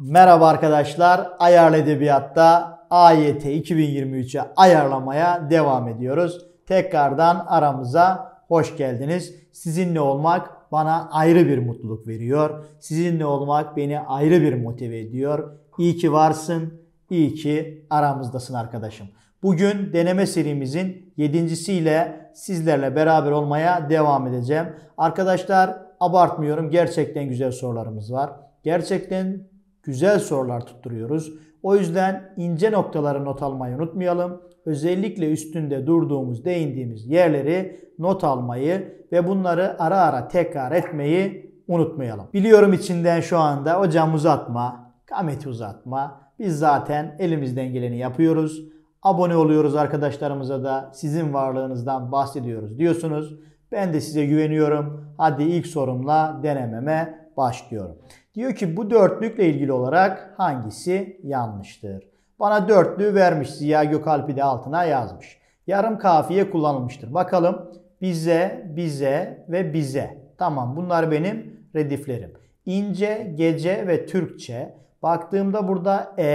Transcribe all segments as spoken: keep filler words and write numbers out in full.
Merhaba arkadaşlar. Ayarlı Edebiyat'ta A Y T iki bin yirmi üç'e ayarlamaya devam ediyoruz. Tekrardan aramıza hoş geldiniz. Sizinle olmak bana ayrı bir mutluluk veriyor. Sizinle olmak beni ayrı bir motive ediyor. İyi ki varsın, iyi ki aramızdasın arkadaşım. Bugün deneme serimizin yedincisiyle sizlerle beraber olmaya devam edeceğim. Arkadaşlar abartmıyorum, gerçekten güzel sorularımız var. Gerçekten güzel sorular tutturuyoruz. O yüzden ince noktaları not almayı unutmayalım. Özellikle üstünde durduğumuz, değindiğimiz yerleri not almayı ve bunları ara ara tekrar etmeyi unutmayalım. Biliyorum içinden şu anda hocam uzatma, Kamet uzatma. Biz zaten elimizden geleni yapıyoruz. Abone oluyoruz arkadaşlarımıza da sizin varlığınızdan bahsediyoruz diyorsunuz. Ben de size güveniyorum. Hadi ilk sorumla denememe başlıyorum. Diyor ki bu dörtlükle ilgili olarak hangisi yanlıştır? Bana dörtlüğü vermiş. Ziya Gökalp'i de altına yazmış. Yarım kafiye kullanılmıştır. Bakalım bize, bize ve bize. Tamam, bunlar benim rediflerim. İnce, gece ve Türkçe. Baktığımda burada E,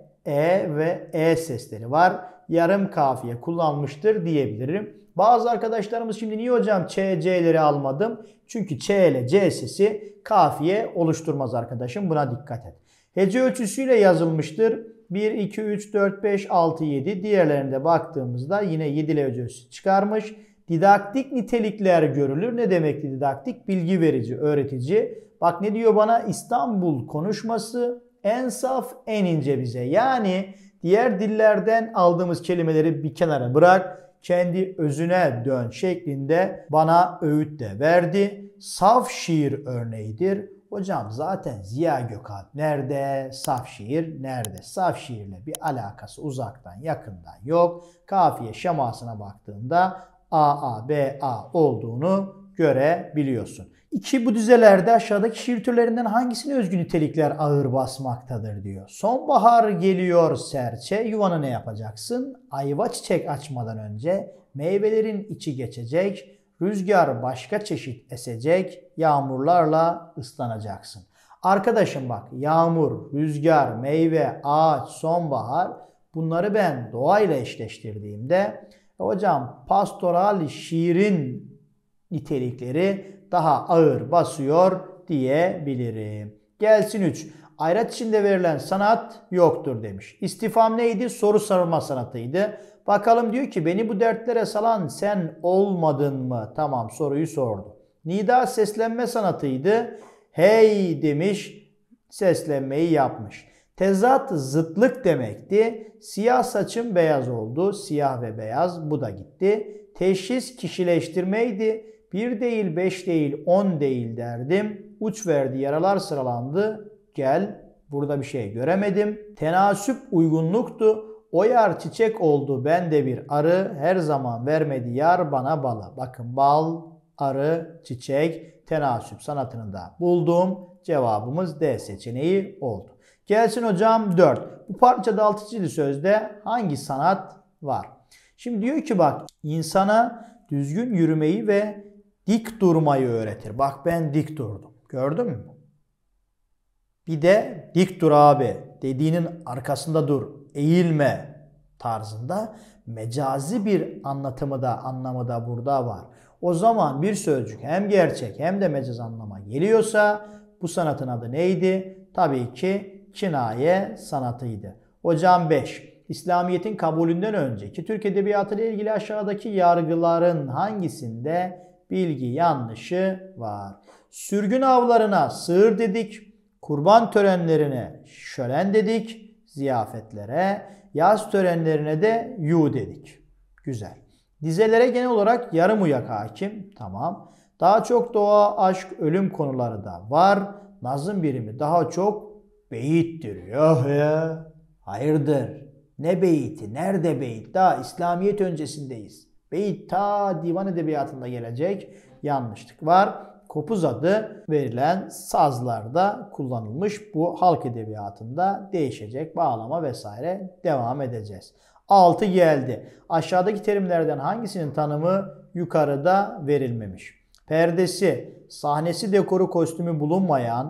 E ve E sesleri var. Yarım kafiye kullanmıştır diyebilirim. Bazı arkadaşlarımız şimdi niye hocam Ç, C'leri almadım? Çünkü Ç ile C sesi kafiye oluşturmaz arkadaşım. Buna dikkat et. Hece ölçüsüyle yazılmıştır. bir, iki, üç, dört, beş, altı, yedi. Diğerlerine baktığımızda yine yedi ile hece ölçüsü çıkarmış. Didaktik nitelikler görülür. Ne demekti didaktik? Bilgi verici, öğretici. Bak ne diyor bana? İstanbul konuşması en saf, en ince bize. Yani diğer dillerden aldığımız kelimeleri bir kenara bırak. Kendi özüne dön şeklinde bana öğüt de verdi. Saf şiir örneğidir. Hocam zaten Ziya Gökalp nerede? Saf şiir nerede? Saf şiirle bir alakası uzaktan yakından yok. Kafiye şemasına baktığında A, A, B, A olduğunu görebiliyorsun. İki bu dizelerde aşağıdaki şiir türlerinden hangisine özgü nitelikler ağır basmaktadır diyor. Sonbahar geliyor serçe, yuvanı ne yapacaksın? Ayva çiçek açmadan önce meyvelerin içi geçecek, rüzgar başka çeşit esecek, yağmurlarla ıslanacaksın. Arkadaşım bak, yağmur, rüzgar, meyve, ağaç, sonbahar, bunları ben doğayla eşleştirdiğimde hocam pastoral şiirin nitelikleri daha ağır basıyor diyebilirim. Gelsin üç. Ayraç içinde verilen sanat yoktur demiş. İstifham neydi? Soru sorma sanatıydı. Bakalım diyor ki beni bu dertlere salan sen olmadın mı? Tamam, soruyu sordu. Nida seslenme sanatıydı. Hey demiş, seslenmeyi yapmış. Tezat zıtlık demekti. Siyah saçım beyaz oldu. Siyah ve beyaz, bu da gitti. Teşhis kişileştirmeydi. Bir değil, beş değil, on değil derdim. Uç verdi, yaralar sıralandı. Gel, burada bir şey göremedim. Tenasüp uygunluktu. O yar çiçek oldu, ben de bir arı. Her zaman vermedi yar bana balı. Bakın bal, arı, çiçek, tenasüp sanatını da buldum. Cevabımız D seçeneği oldu. Gelsin hocam dört. Bu parçada altı çizili sözde hangi sanat var? Şimdi diyor ki bak, insana düzgün yürümeyi ve dik durmayı öğretir. Bak ben dik durdum. Gördün mü? Bir de dik dur abi. Dediğinin arkasında dur. Eğilme tarzında mecazi bir anlatımı da anlamı da burada var. O zaman bir sözcük hem gerçek hem de mecaz anlama geliyorsa bu sanatın adı neydi? Tabii ki kinaye sanatıydı. Hocam beş. İslamiyet'in kabulünden önceki Türk Edebiyatı ile ilgili aşağıdaki yargıların hangisinde bilgi yanlışı var? Sürgün avlarına sığır dedik, kurban törenlerine şölen dedik, ziyafetlere, yaz törenlerine de yu dedik. Güzel. Dizelere genel olarak yarım uyak hakim. Tamam. Daha çok doğa, aşk, ölüm konuları da var. Nazım birimi daha çok beyittir. Yok ya. Hayırdır? Ne beyti? Nerede beyit? Daha İslamiyet öncesindeyiz. Beyit ta divan edebiyatında gelecek. Yanlışlık var. Kopuz adı verilen sazlarda kullanılmış. Bu halk edebiyatında değişecek. Bağlama vesaire devam edeceğiz. altı geldi. Aşağıdaki terimlerden hangisinin tanımı yukarıda verilmemiş? Perdesi, sahnesi, dekoru, kostümü bulunmayan,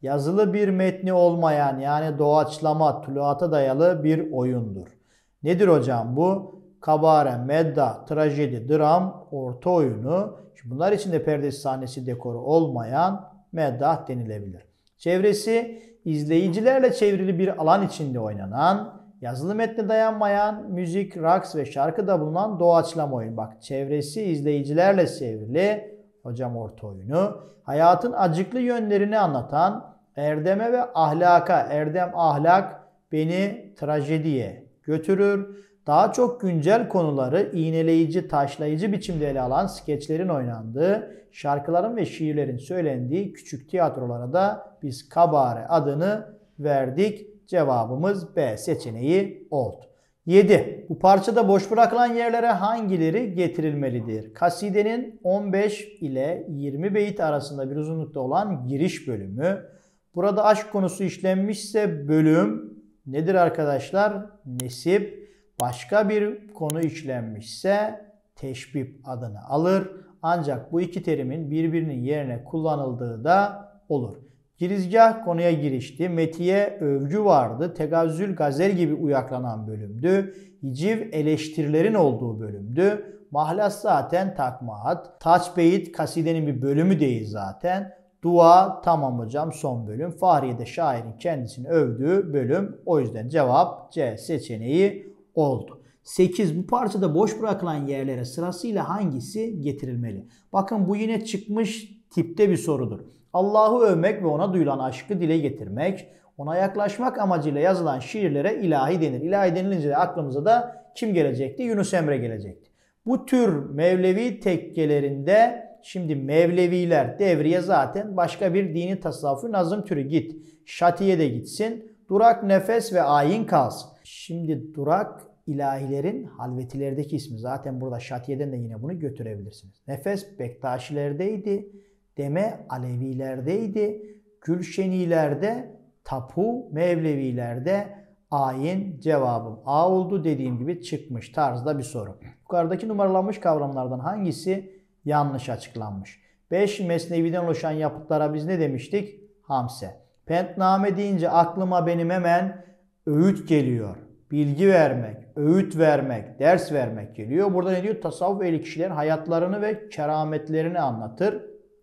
yazılı bir metni olmayan yani doğaçlama, tuluata dayalı bir oyundur. Nedir hocam bu? Kabare, meddah, trajedi, dram, orta oyunu. Şimdi bunlar içinde perdesi, sahnesi, dekoru olmayan meddah denilebilir. Çevresi izleyicilerle çevrili bir alan içinde oynanan, yazılı metne dayanmayan, müzik, raks ve şarkıda bulunan doğaçlama oyun. Bak, çevresi izleyicilerle çevrili, hocam orta oyunu. Hayatın acıklı yönlerini anlatan, erdeme ve ahlaka, erdem ahlak beni trajediye götürür. Daha çok güncel konuları iğneleyici, taşlayıcı biçimde ele alan skeçlerin oynandığı, şarkıların ve şiirlerin söylendiği küçük tiyatrolara da biz kabare adını verdik. Cevabımız B seçeneği oldu. yedi. Bu parçada boş bırakılan yerlere hangileri getirilmelidir? Kasidenin on beş ile yirmi beyit arasında bir uzunlukta olan giriş bölümü. Burada aşk konusu işlenmişse bölüm nedir arkadaşlar? Nesip. Başka bir konu işlenmişse teşbih adını alır. Ancak bu iki terimin birbirinin yerine kullanıldığı da olur. Girizgah konuya girişti. Metiye övgü vardı. Tegazzül gazel gibi uyaklanan bölümdü. Hiciv eleştirilerin olduğu bölümdü. Mahlas zaten takmaat. Taç beyit kasidenin bir bölümü değil zaten. Dua tamam hocam son bölüm. Fahriye de şairin kendisini övdüğü bölüm. O yüzden cevap C seçeneği oldu. sekiz. Bu parçada boş bırakılan yerlere sırasıyla hangisi getirilmeli? Bakın bu yine çıkmış tipte bir sorudur. Allah'ı övmek ve ona duyulan aşkı dile getirmek, ona yaklaşmak amacıyla yazılan şiirlere ilahi denir. İlahi denilince de aklımıza da kim gelecekti? Yunus Emre gelecekti. Bu tür Mevlevi tekkelerinde şimdi Mevleviler devriye zaten başka bir dini tasavvufu nazım türü git. Şatiye de gitsin. Durak, nefes ve ayin kalsın. Şimdi durak ilahilerin halvetilerdeki ismi. Zaten burada Şatiye'den de yine bunu götürebilirsiniz. Nefes Bektaşilerdeydi. Deme Alevilerdeydi. Gülşenilerde, tapu Mevlevilerde, ayin cevabım A oldu. Dediğim gibi çıkmış tarzda bir soru. Yukarıdaki numaralanmış kavramlardan hangisi yanlış açıklanmış? beş. Mesnevi'den oluşan yapıtlara biz ne demiştik? Hamse. Pentname deyince aklıma benim hemen öğüt geliyor. Bilgi vermek, öğüt vermek, ders vermek geliyor. Burada ne diyor? Tasavvuf ehli kişilerin hayatlarını ve kerametlerini anlatır.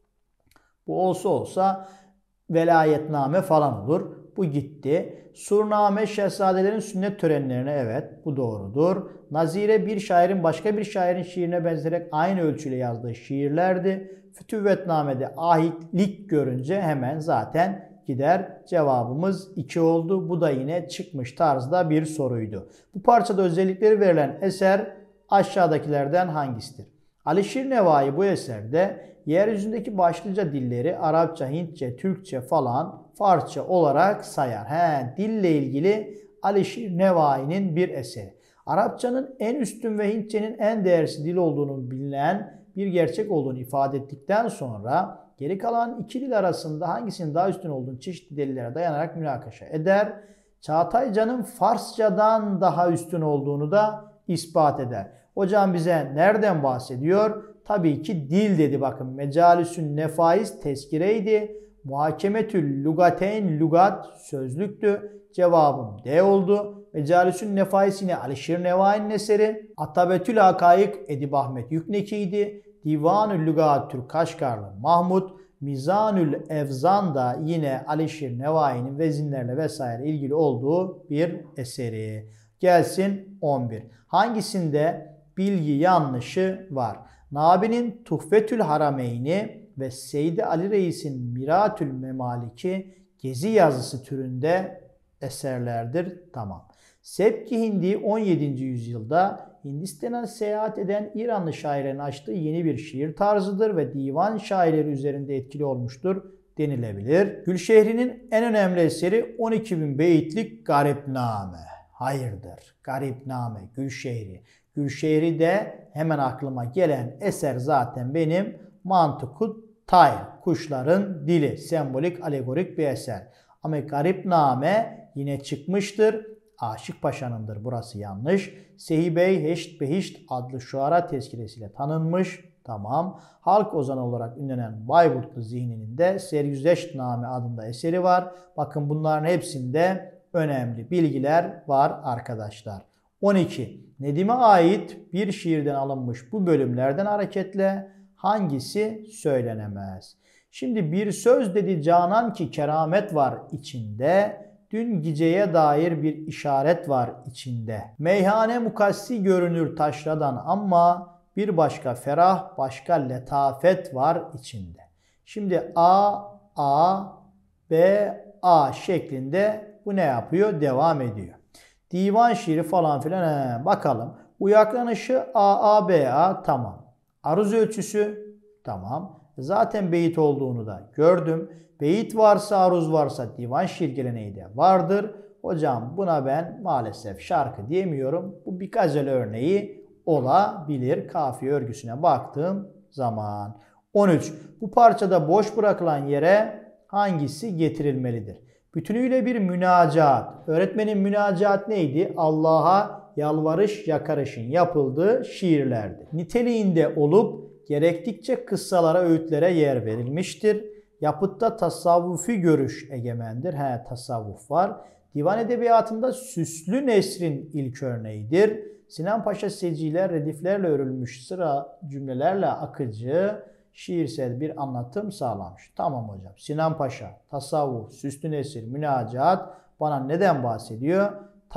Bu olsa olsa velayetname falan olur. Bu gitti. Surname şehzadelerin sünnet törenlerine, evet bu doğrudur. Nazire bir şairin başka bir şairin şiirine benzerek aynı ölçüyle yazdığı şiirlerdi. Fütüvvetname'de ahitlik görünce hemen zaten gider. Cevabımız iki oldu. Bu da yine çıkmış tarzda bir soruydu. Bu parçada özellikleri verilen eser aşağıdakilerden hangisidir? Alişir Nevai bu eserde yeryüzündeki başlıca dilleri Arapça, Hintçe, Türkçe falan Farsça olarak sayar. He, dille ilgili Alişir Nevai'nin bir eseri. Arapçanın en üstün ve Hintçenin en değersiz dil olduğunu bilinen bir gerçek olduğunu ifade ettikten sonra geri kalan iki dil arasında hangisinin daha üstün olduğunu çeşitli delillere dayanarak münakaşa eder. Çağataycan'ın Farsçadan daha üstün olduğunu da ispat eder. Hocam bize nereden bahsediyor? Tabii ki dil dedi bakın. Mecalisün nefais tezkireydi. Muhakemetül lugateyn lugat sözlüktü. Cevabım D oldu. Mecalisün nefais yine Alişir Nevai'nin eseri. Atabetül Hakayık Edip Ahmet Yükneki'ydi. Divanül Lugat Türk Kaşgarlı Mahmut. Mizanül Evzan da yine Alişir Nevai'nin vezinlerle vesaire ilgili olduğu bir eseri. Gelsin on bir. Hangisinde bilgi yanlışı var? Nabi'nin Tuhfetül Harameyni ve Seydi Ali Reis'in Miratül Memaliki gezi yazısı türünde eserlerdir. Tamam. Sebki Hindi on yedinci yüzyılda Hindistan'a seyahat eden İranlı şairlerin açtığı yeni bir şiir tarzıdır ve divan şairleri üzerinde etkili olmuştur denilebilir. Gülşehri'nin en önemli eseri on iki bin beyitlik Garipname. Hayırdır? Garipname, Gülşehri. Gülşehri de hemen aklıma gelen eser zaten benim Mantıku Tayr, kuşların dili, sembolik, alegorik bir eser. Ama Garipname yine çıkmıştır. Aşık Paşa'nındır. Burası yanlış. Sehi Bey Heşt Behişt adlı şuara tezkiresiyle tanınmış. Tamam. Halk ozanı olarak ünlenen Bayburtlu Zihni'nin de Sergüzeştname adında eseri var. Bakın bunların hepsinde önemli bilgiler var arkadaşlar. on iki. Nedim'e ait bir şiirden alınmış bu bölümlerden hareketle hangisi söylenemez? Şimdi bir söz dedi Canan ki keramet var içinde. Dün geceye dair bir işaret var içinde. Meyhane mukassi görünür taşradan ama bir başka ferah, başka letafet var içinde. Şimdi A, A, B, A şeklinde bu ne yapıyor? Devam ediyor. Divan şiiri falan filan he, bakalım. Uyaklanışı A, A, B, A tamam. Aruz ölçüsü tamam. Zaten beyit olduğunu da gördüm. Beyit varsa, aruz varsa divan şiir geleneği de vardır. Hocam buna ben maalesef şarkı diyemiyorum. Bu bir gazel örneği olabilir kafiye örgüsüne baktığım zaman. on üç. Bu parçada boş bırakılan yere hangisi getirilmelidir? Bütünüyle bir münacaat. Öğretmenin münacaat neydi? Allah'a yalvarış yakarışın yapıldığı şiirlerdi. Niteliğinde olup gerektikçe kıssalara, öğütlere yer verilmiştir. Yapıtta tasavvufi görüş egemendir. He, tasavvuf var. Divan edebiyatında süslü nesrin ilk örneğidir. Sinan Paşa seciler, rediflerle örülmüş sıra cümlelerle akıcı, şiirsel bir anlatım sağlamış. Tamam hocam. Sinan Paşa, tasavvuf, süslü nesir, münacaat bana neden bahsediyor?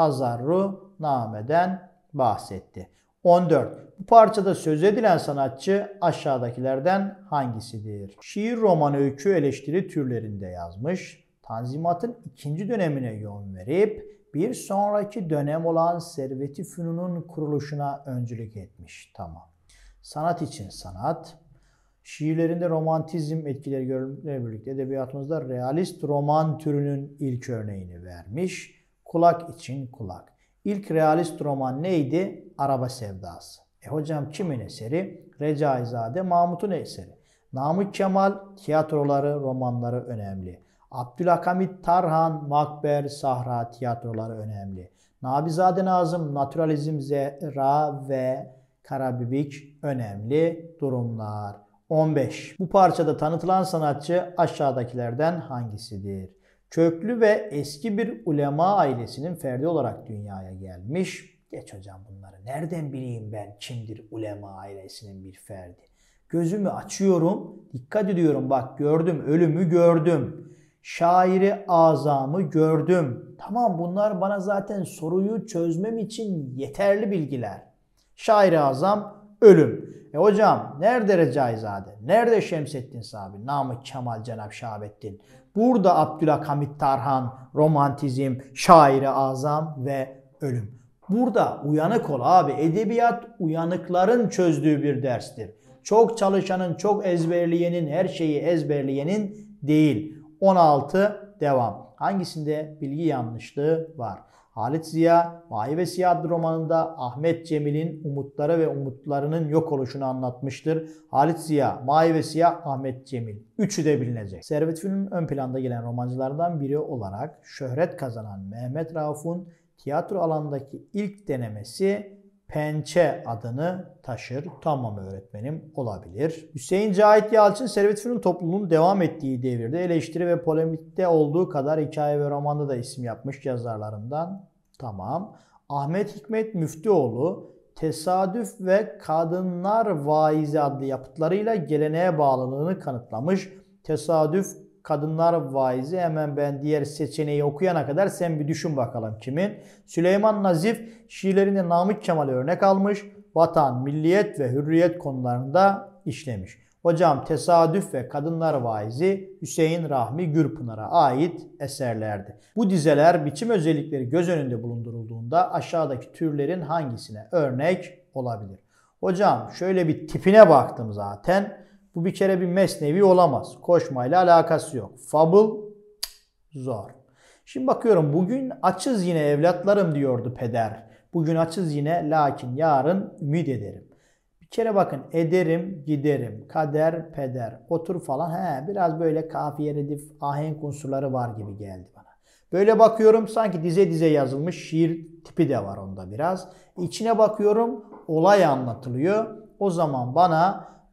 Tazarru nameden bahsetti. on dört. Bu parçada söz edilen sanatçı aşağıdakilerden hangisidir? Şiir, roman, öykü, eleştiri türlerinde yazmış. Tanzimat'ın ikinci dönemine yön verip bir sonraki dönem olan Servet-i Fünun'un kuruluşuna öncülük etmiş. Tamam. Sanat için sanat. Şiirlerinde romantizm etkileri görülmekle birlikte edebiyatımızda realist roman türünün ilk örneğini vermiş. Kulak için kulak. İlk realist roman neydi? Araba Sevdası. E hocam kimin eseri? Recaizade Mahmut'un eseri. Namık Kemal tiyatroları, romanları önemli. Abdülhamit Tarhan, Makber, Sahra tiyatroları önemli. Nabizade Nazım, Naturalizm, Zehra ve Karabibik önemli durumlar. on beş. Bu parçada tanıtılan sanatçı aşağıdakilerden hangisidir? Köklü ve eski bir ulema ailesinin ferdi olarak dünyaya gelmiş. Geç hocam bunları. Nereden bileyim ben kimdir ulema ailesinin bir ferdi? Gözümü açıyorum, dikkat ediyorum. Bak gördüm, ölümü gördüm. Şairi azamı gördüm. Tamam bunlar bana zaten soruyu çözmem için yeterli bilgiler. Şairi azam, ölüm. E hocam nerede Recaizade? Nerede Şemsettin Sabi? Namık Kemal, Cenab Şahabettin. Burada Abdülhamit Tarhan, romantizm, şairi azam ve ölüm. Burada uyanık ol abi. Edebiyat uyanıkların çözdüğü bir derstir. Çok çalışanın, çok ezberleyenin, her şeyi ezberleyenin değil. on altı devam. Hangisinde bilgi yanlışlığı var? Halit Ziya, Mahi ve Siyah adlı romanında Ahmet Cemil'in umutları ve umutlarının yok oluşunu anlatmıştır. Halit Ziya, Mahi ve Siyah, Ahmet Cemil. Üçü de bilinecek. Servet Fünun'un ön planda gelen romancılardan biri olarak şöhret kazanan Mehmet Rauf'un tiyatro alanındaki ilk denemesi Pençe adını taşır. Tamam öğretmenim olabilir. Hüseyin Cahit Yalçın Servet Fünun topluluğunun devam ettiği devirde eleştiri ve polemikte olduğu kadar hikaye ve romanda da isim yapmış yazarlarından. Tamam. Ahmet Hikmet Müftüoğlu Tesadüf ve Kadınlar Vaizi adlı yapıtlarıyla geleneğe bağlılığını kanıtlamış. Tesadüf, Kadınlar Vaizi, hemen ben diğer seçeneği okuyana kadar sen bir düşün bakalım kimin. Süleyman Nazif şiirlerinde Namık Kemal'e örnek almış. Vatan, milliyet ve hürriyet konularında işlemiş. Hocam Tesadüf ve Kadınlar Vaizi Hüseyin Rahmi Gürpınar'a ait eserlerdi. Bu dizeler biçim özellikleri göz önünde bulundurulduğunda aşağıdaki türlerin hangisine örnek olabilir? Hocam şöyle bir tipine baktım zaten. Bu bir kere bir mesnevi olamaz. Koşmayla alakası yok. Fable zor. Şimdi bakıyorum bugün açız yine evlatlarım diyordu peder. Bugün açız yine lakin yarın ümit ederim. Bir kere bakın ederim, giderim, kader, peder, otur falan. He, biraz böyle kafiye, redif, ahenk unsurları var gibi geldi bana. Böyle bakıyorum sanki dize dize yazılmış şiir tipi de var onda biraz. İçine bakıyorum olay anlatılıyor. O zaman bana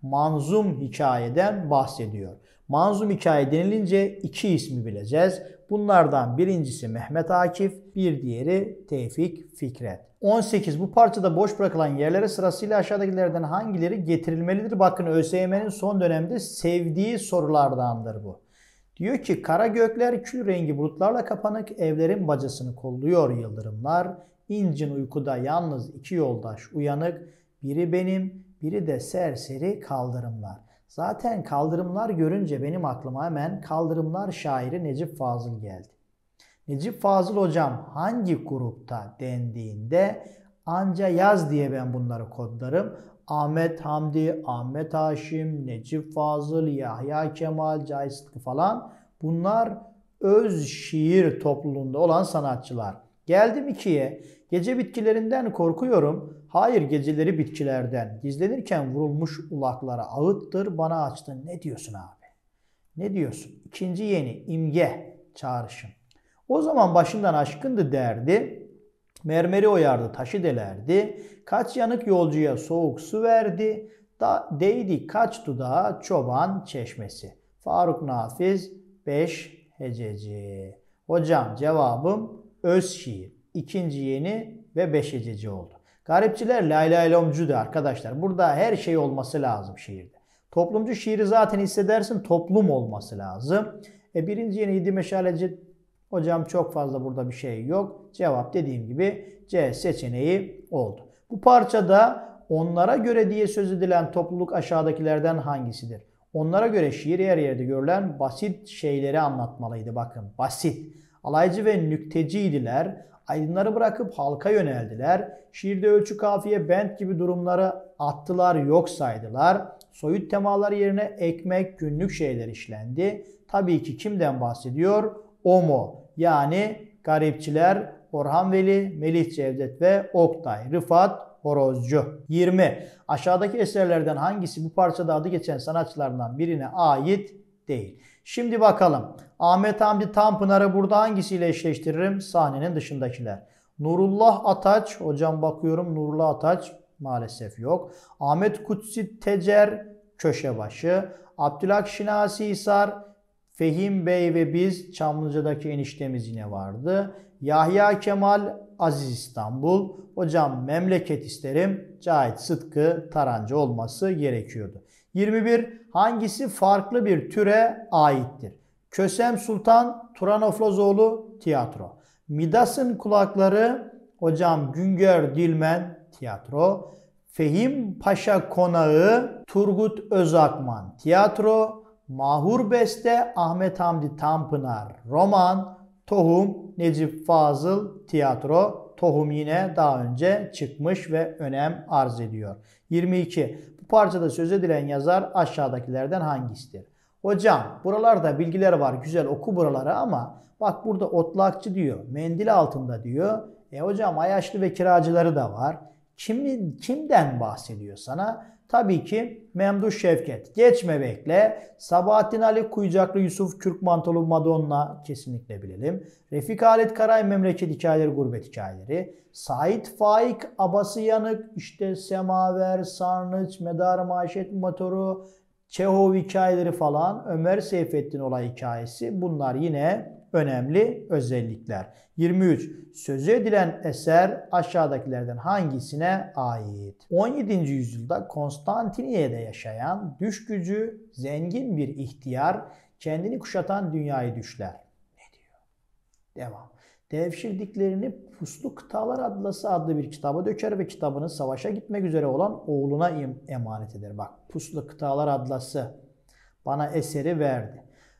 manzum hikayeden bahsediyor. Manzum hikaye denilince iki ismi bileceğiz. Bunlardan birincisi Mehmet Akif, bir diğeri Tevfik Fikret. on sekiz. Bu parçada boş bırakılan yerlere sırasıyla aşağıdakilerden hangileri getirilmelidir? Bakın ÖSYM'nin son dönemde sevdiği sorulardandır bu. Diyor ki kara gökler kül rengi bulutlarla kapanık, evlerin bacasını kolluyor yıldırımlar. İncin uykuda yalnız iki yoldaş uyanık, biri benim, biri de serseri kaldırımlar. Zaten kaldırımlar görünce benim aklıma hemen Kaldırımlar şairi Necip Fazıl geldi. Necip Fazıl hocam hangi grupta dendiğinde anca yaz diye ben bunları kodlarım. Ahmet Hamdi, Ahmet Haşim, Necip Fazıl, Yahya Kemal, Cahit Sıtkı falan bunlar öz şiir topluluğunda olan sanatçılar. Geldim ikiye. Gece bitkilerinden korkuyorum. Hayır geceleri bitkilerden. Gizlenirken vurulmuş ulaklara ağıttır bana açtın. Ne diyorsun abi? Ne diyorsun? İkinci yeni imge çağrışım. O zaman başından aşkındı derdi. Mermeri oyardı taşı delerdi. Kaç yanık yolcuya soğuk su verdi. Da değdi kaç dudağa çoban çeşmesi. Faruk Nafiz beş hececi. Hocam cevabım öz şiir. İkinci yeni ve beş hececi oldu. Garipçiler lay lay lomcudu arkadaşlar. Burada her şey olması lazım şiirde. Toplumcu şiiri zaten hissedersin toplum olması lazım. E birinci yeni yedi meşaleci hocam çok fazla burada bir şey yok. Cevap dediğim gibi C seçeneği oldu. Bu parçada onlara göre diye söz edilen topluluk aşağıdakilerden hangisidir? Onlara göre şiir her yerde görülen basit şeyleri anlatmalıydı. Bakın basit. Alaycı ve nükteciydiler. Aydınları bırakıp halka yöneldiler. Şiirde ölçü, kafiye, bent gibi durumları attılar, yok saydılar. Soyut temalar yerine ekmek, günlük şeyler işlendi. Tabii ki kimden bahsediyor? Omo yani garipçiler Orhan Veli, Melih Cevdet ve Oktay Rıfat Horozcu. yirmi. Aşağıdaki eserlerden hangisi bu parçada adı geçen sanatçılardan birine ait değil? Şimdi bakalım. Ahmet Hamdi Tanpınar'ı burada hangisiyle eşleştiririm? Sahnenin dışındakiler. Nurullah Ataç. Hocam bakıyorum Nurullah Ataç maalesef yok. Ahmet Kutsi Tecer Köşebaşı. Abdülhak Şinasi Hisar. Fehim Bey ve biz Çamlıca'daki eniştemiz yine vardı. Yahya Kemal Aziz İstanbul. Hocam memleket isterim. Cahit Sıtkı Tarancı olması gerekiyordu. yirmi bir. Hangisi farklı bir türe aittir? Kösem Sultan Turanoflozoğlu tiyatro. Midas'ın kulakları hocam Güngör Dilmen tiyatro. Fehim Paşa Konağı Turgut Özakman tiyatro. Mahur Beste Ahmet Hamdi Tanpınar roman. Tohum Necip Fazıl tiyatro. Tohum yine daha önce çıkmış ve önem arz ediyor. yirmi iki. Bu parçada söz edilen yazar aşağıdakilerden hangisidir? Hocam buralarda bilgiler var güzel oku buraları ama bak burada otlakçı diyor. Mendil altında diyor. E hocam Ayaşlı ve kiracıları da var. Kimin, kimden bahsediyor sana? Tabii ki Memduh Şevket. Geçme bekle. Sabahattin Ali Kuyucaklı Yusuf Kürkmantolu Madonna kesinlikle bilelim. Refik Halit Karay Memleket Hikayeleri Gurbet Hikayeleri. Sait Faik Abası Yanık işte Semaver, Sarnıç, Medar Maişet Motoru, Çehov hikayeleri falan, Ömer Seyfettin olay hikayesi bunlar yine önemli özellikler. yirmi üç. Sözü edilen eser aşağıdakilerden hangisine ait? on yedinci yüzyılda Konstantiniye'de yaşayan düş gücü zengin bir ihtiyar kendini kuşatan dünyayı düşler. Ne diyor? Devam. Devşirdiklerini Puslu Kıtalar Atlası adlı bir kitaba döker ve kitabını savaşa gitmek üzere olan oğluna emanet eder. Bak Puslu Kıtalar Atlası bana eseri verdi.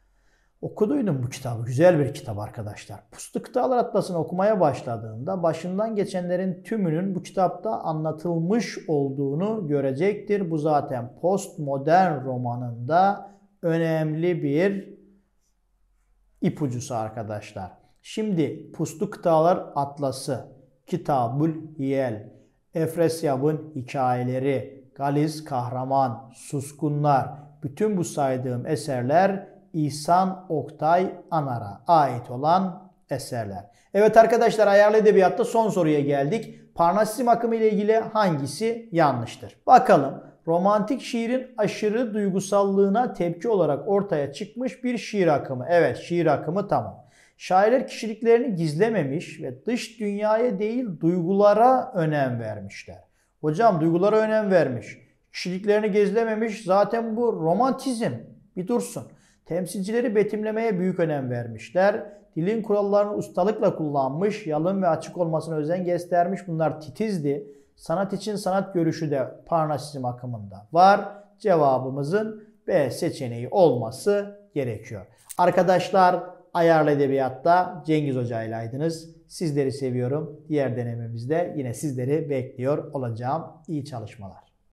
Okuduydum bu kitabı. Güzel bir kitap arkadaşlar. Puslu Kıtalar Atlası'nı okumaya başladığında başından geçenlerin tümünün bu kitapta anlatılmış olduğunu görecektir. Bu zaten postmodern romanında önemli bir ipucusu arkadaşlar. Şimdi Puslu Kıtalar Atlası, Kitabul Hiyel, Efresyab'ın hikayeleri, Galiz Kahraman, Suskunlar, bütün bu saydığım eserler İhsan Oktay Anar'a ait olan eserler. Evet arkadaşlar ayarlı edebiyatta son soruya geldik. Parnasizm akımı ile ilgili hangisi yanlıştır? Bakalım. romantik şiirin aşırı duygusallığına tepki olarak ortaya çıkmış bir şiir akımı. Evet, şiir akımı tamam. Şairler kişiliklerini gizlememiş ve dış dünyaya değil duygulara önem vermişler. Hocam duygulara önem vermiş. Kişiliklerini gizlememiş. Zaten bu romantizm. Bir dursun. Temsilcileri betimlemeye büyük önem vermişler. Dilin kurallarını ustalıkla kullanmış, yalın ve açık olmasına özen göstermiş. Bunlar titizdi. Sanat için sanat görüşü de Parnasizm akımında var. Cevabımızın B seçeneği olması gerekiyor. Arkadaşlar, Ayarlı Edebiyat'ta Cengiz Hoca ileydiniz. Sizleri seviyorum. Diğer denememizde yine sizleri bekliyor olacağım. İyi çalışmalar.